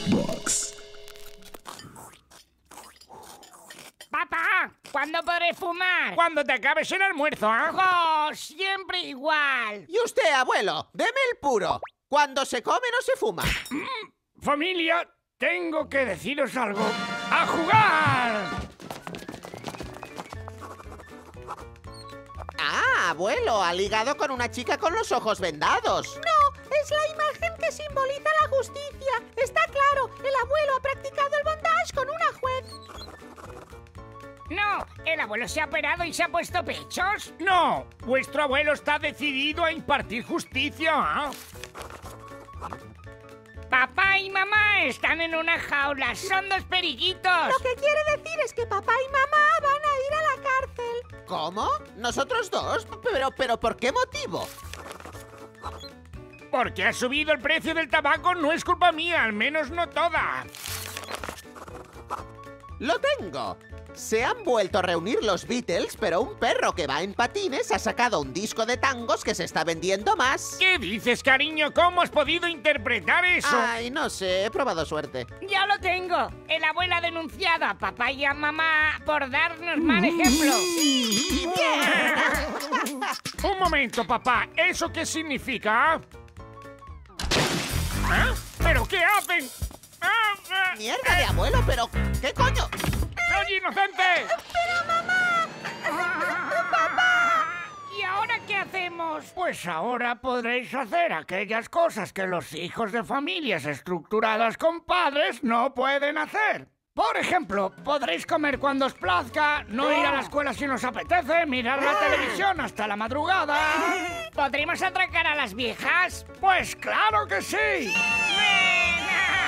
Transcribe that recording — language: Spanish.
Box. Papá, ¿cuándo podré fumar? Cuando te acabes el almuerzo, ¿eh? ¡Oh, siempre igual! Y usted, abuelo, deme el puro. Cuando se come no se fuma. Familia, tengo que deciros algo. ¡A jugar! Ah, abuelo, ha ligado con una chica con los ojos vendados. No, es la imagen que simboliza la justicia. Está claro, el abuelo ha practicado el bondage con una juez. No, ¿el abuelo se ha operado y se ha puesto pechos? No, vuestro abuelo está decidido a impartir justicia. ¿Eh? Papá y mamá están en una jaula, son dos periquitos. Lo que quiere decir es que papá y mamá van a ir a la cárcel. ¿Cómo? ¿Nosotros dos? ¿Pero por qué motivo? Porque ha subido el precio del tabaco no es culpa mía, al menos no toda. ¡Lo tengo! Se han vuelto a reunir los Beatles, pero un perro que va en patines ha sacado un disco de tangos que se está vendiendo más. ¿Qué dices, cariño? ¿Cómo has podido interpretar eso? Ay, no sé, he probado suerte. ¡Ya lo tengo! El abuelo ha denunciado a papá y a mamá por darnos mal ejemplo. Un momento, papá. ¿Eso qué significa? ¿Ah? ¿Pero qué hacen? ¡Mierda de abuelo, pero qué coño! ¡Soy inocente! ¡Pero mamá! ¿Y ahora qué hacemos? Pues ahora podréis hacer aquellas cosas que los hijos de familias estructuradas con padres no pueden hacer. Por ejemplo, podréis comer cuando os plazca, no ir a la escuela si nos apetece, mirar la televisión hasta la madrugada. ¿Podremos atracar a las viejas? ¡Pues claro que sí! ¡Venga!